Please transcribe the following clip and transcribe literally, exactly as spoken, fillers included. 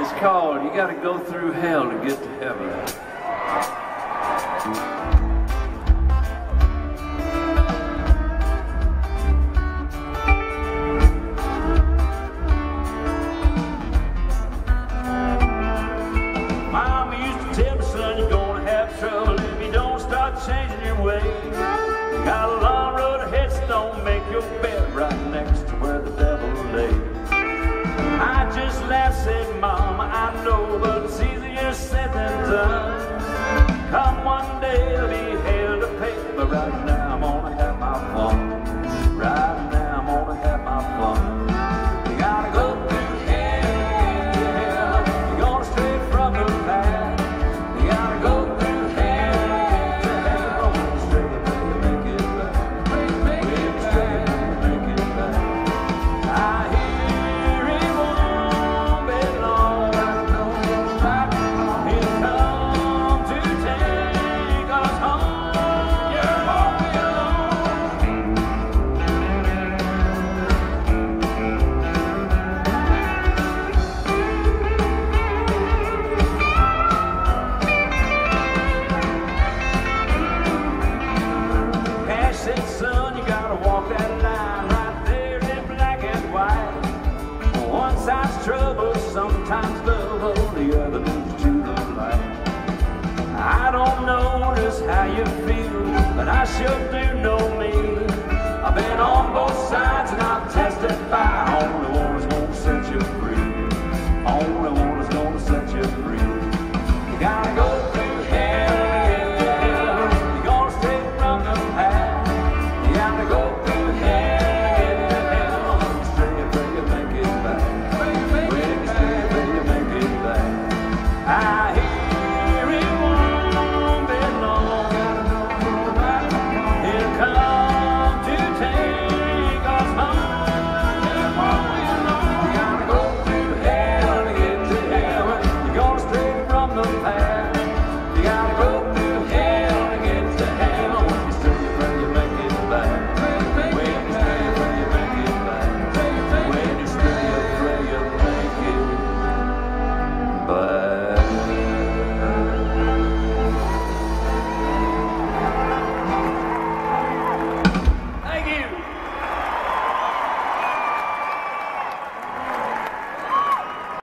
It's called You Gotta Go Through Hell to Get to Heaven. Mama used to tell me, son, you're gonna have trouble if you don't start changing your ways. Got a long road ahead, so don't make your bed right next to where the devil lays. I just laughed, said, Mama, I know, but it's easier said than done. Come one day, it'll be hell to pay, but right now I'm gonna have my fun. Right now I'm gonna have my fun. You gotta go through hell, you're gonna stray from the path. You gotta go through hell, hell, stray till you make it back. Stray till you make it back. I hear it won't be long. He'll come to take us home. You won't be alone. Cash said, son, you gotta walk that line right there in black and white. One side's trouble, sometimes love, the other moves to the light. I don't know just how you feel, but I sure do know me. I've been on both sides and I'll testify.